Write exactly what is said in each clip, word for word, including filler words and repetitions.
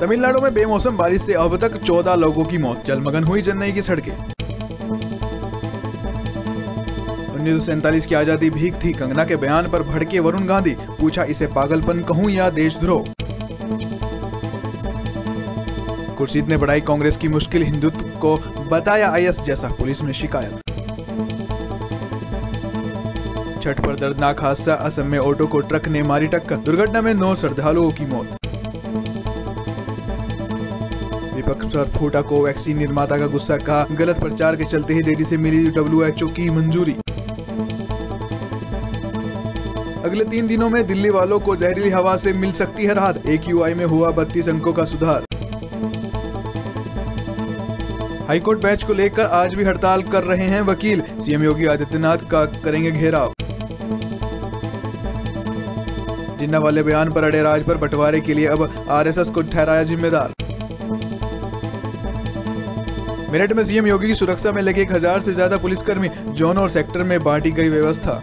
तमिलनाडु में बेमौसम बारिश से अब तक चौदह लोगों की मौत, जलमग्न हुई चेन्नई की सड़कें। उन्नीस सौ सैंतालीस की आजादी भीख थी, कंगना के बयान पर भड़के वरुण गांधी, पूछा इसे पागलपन कहूं या देशद्रोह। खुर्शीद ने बढ़ाई कांग्रेस की मुश्किल, हिंदुत्व को बताया आईएस जैसा, पुलिस में शिकायत। छठ पर दर्दनाक हादसा, असम में ऑटो को ट्रक ने मारी टक्कर, दुर्घटना में नौ श्रद्धालुओं की मौत। विपक्ष पर फूटा कोवैक्सीन निर्माता का गुस्सा, कहा गलत प्रचार के चलते ही देरी से मिली डब्ल्यूएचओ की मंजूरी। अगले तीन दिनों में दिल्ली वालों को जहरीली हवा से मिल सकती है राहत, एक्यूआई में हुआ बत्तीस अंकों का सुधार। हाईकोर्ट बेंच को लेकर आज भी हड़ताल कर रहे हैं वकील, सीएम योगी आदित्यनाथ का करेंगे घेराव। जिन्ना वाले बयान पर अड़े राज पर बंटवारे के लिए अब आरएसएस को ठहराया जिम्मेदार। मेरठ में सीएम योगी की सुरक्षा में लगे एक हजार से ज्यादा पुलिसकर्मी, जोन और सेक्टर में बांटी गई व्यवस्था।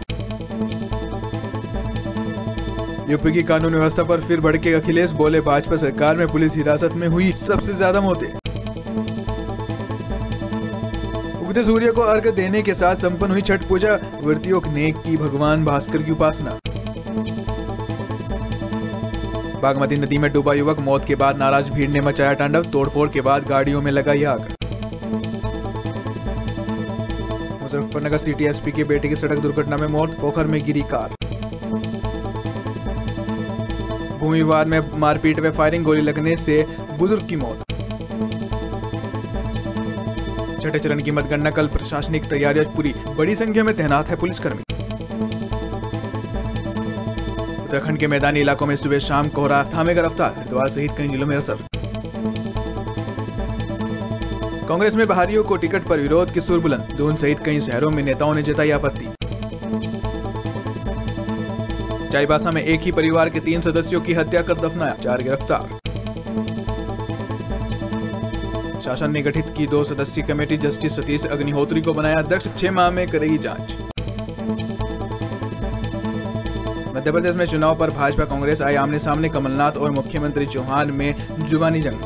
यूपी की कानून व्यवस्था पर फिर भड़के अखिलेश, बोले भाजपा सरकार में पुलिस हिरासत में हुई सबसे ज्यादा मौतें। उगते सूर्य को अर्घ्य देने के साथ संपन्न हुई छठ पूजा, व्रतियों ने की भगवान भास्कर की उपासना। बागमती नदी में डूबा युवक, मौत के बाद नाराज भीड़ ने मचाया तांडव, तोड़फोड़ के बाद गाड़ियों में लगाई आग। मुजफ्फरनगर सिटी एसपी के बेटे की सड़क दुर्घटना में मौत, पोखर में गिरी कार। भूमि विवाद में मारपीट व फायरिंग, गोली लगने से बुजुर्ग की मौत। छठे चरण की मतगणना कल, प्रशासनिक तैयारियां पूरी, बड़ी संख्या में तैनात है पुलिसकर्मी। उत्तराखंड के मैदानी इलाकों में सुबह शाम कोहरा थामेगा रफ्तार, हरिद्वार सहित कई जिलों में असर। कांग्रेस में बहारियों को टिकट पर विरोध की सुर बुलंद, दून सहित कई शहरों में नेताओं ने जताई आपत्ति। चाईबासा में एक ही परिवार के तीन सदस्यों की हत्या कर दफनाया, चार गिरफ्तार। शासन ने गठित की दो सदस्यीय कमेटी, जस्टिस सतीश अग्निहोत्री को बनाया अध्यक्ष, छह माह में करेगी जांच। मध्य प्रदेश में चुनाव पर भाजपा कांग्रेस आए आमने सामने, कमलनाथ और मुख्यमंत्री चौहान में जुबानी जंग।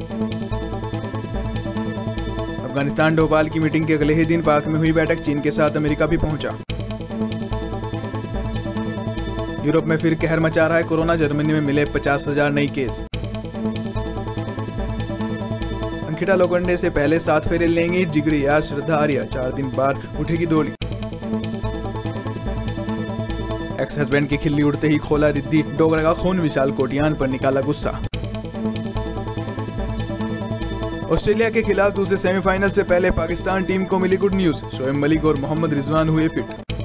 अफगानिस्तान डोभाल की मीटिंग के अगले ही दिन पाक में हुई बैठक, चीन के साथ अमेरिका भी पहुंचा। यूरोप में फिर कहर मचा रहा है कोरोना, जर्मनी में मिले पचास हजार नई केस। अंकिता लोखंडे से पहले सात फेरे लेंगी जिगरी यार श्रद्धा आर्या, चार दिन बाद उठेगी डोली। एक्स हस्बैंड की खिल्ली उड़ते ही खोला रिद्धि, डोगरा का खून, विशाल कोटियान पर निकाला गुस्सा। ऑस्ट्रेलिया के खिलाफ दूसरे सेमीफाइनल से पहले पाकिस्तान टीम को मिली गुड न्यूज, शोएब मलिक और मोहम्मद रिजवान हुए फिट।